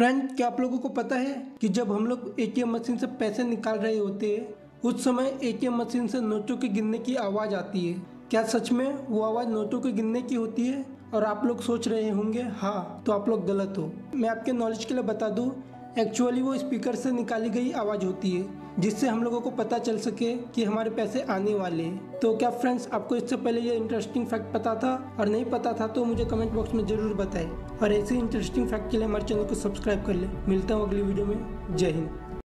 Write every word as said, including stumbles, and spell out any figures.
Friend, क्या आप लोगों को पता है कि जब हम लोग एटीएम मशीन से पैसे निकाल रहे होते हैं उस समय एटीएम मशीन से नोटों के गिनने की आवाज़ आती है। क्या सच में वो आवाज़ नोटों के गिनने की होती है? और आप लोग सोच रहे होंगे हाँ, तो आप लोग गलत हो। मैं आपके नॉलेज के लिए बता दूं, एक्चुअली वो स्पीकर से निकाली गई आवाज़ होती है जिससे हम लोगों को पता चल सके कि हमारे पैसे आने वाले हैं। तो क्या फ्रेंड्स, आपको इससे पहले ये इंटरेस्टिंग फैक्ट पता था? और नहीं पता था तो मुझे कमेंट बॉक्स में ज़रूर बताएं। और ऐसे इंटरेस्टिंग फैक्ट के लिए हमारे चैनल को सब्सक्राइब कर ले। मिलता हूँ अगली वीडियो में। जय हिंद।